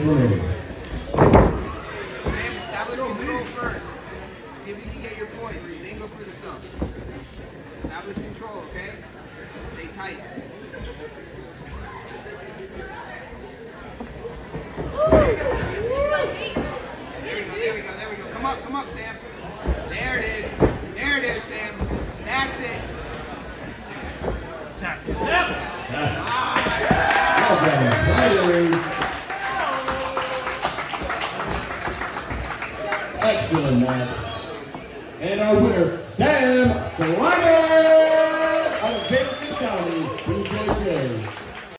ring. Sam, establish control first. See if you can get your point. Then go for the sub. Establish control, okay? Stay tight. There we go. Come up, Sam. There it is, Sam. That's it. Excellent match. And our winner, Sam Slyman out of Davidson County, BJJ.